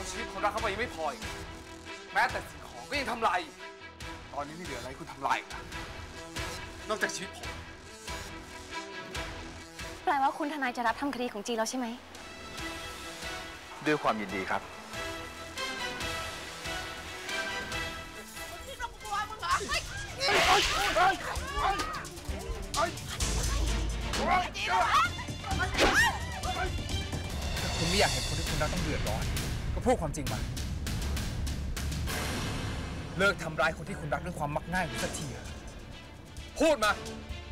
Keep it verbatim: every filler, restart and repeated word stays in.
ชีวิตคนรักเข้าไปยังไม่พออีกแม้แต่สิ่งของก็ยังทำลายตอนนี้ไม่เหลืออะไรคุณทำลายอีกนอกจากชีวิตผมแปลว่าคุณทนายจะรับทำคดีของจีแล้วใช่ไหมด้วยความยินดีครับคุณไม่อยากเห็นคนที่คุณรักต้องเดือดร้อนก็พูดความจริงมาเลิกทำร้ายคนที่คุณรักด้วยความมักง่ายสักทีพูดมา